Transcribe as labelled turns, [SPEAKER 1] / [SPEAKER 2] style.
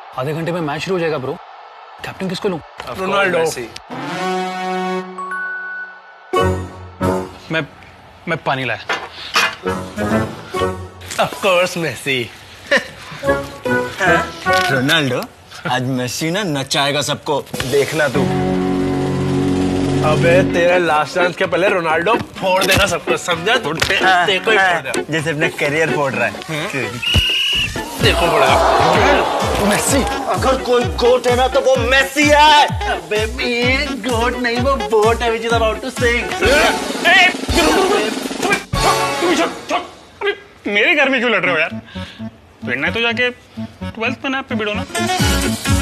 [SPEAKER 1] आधे घंटे में मैच शुरू हो जाएगा ब्रो। कैप्टन किसको लूं?
[SPEAKER 2] रोनाल्डो।
[SPEAKER 1] मैं पानी लाया।
[SPEAKER 2] Of course Messi.
[SPEAKER 3] रोनाल्डो आज मेसी ना नचाएगा सबको, देखना तू।
[SPEAKER 2] अबे तेरे लास्ट डांस के पहले रोनाल्डो फोड़ देगा सबको, समझा? देखो ही फोड़ देगा।
[SPEAKER 3] जैसे अपने करियर फोड़ रहा है।
[SPEAKER 2] देखो फोड़ेगा
[SPEAKER 3] मेसी। अगर कोई गोट है ना तो वो मेसी है।
[SPEAKER 2] अबे गोट नहीं, वो बोट है which is about to sink।
[SPEAKER 1] मेरे घर में क्यों लड़ रहे हो यार? भिड़ना है तो जाके 12th में ना पे भिड़ो ना।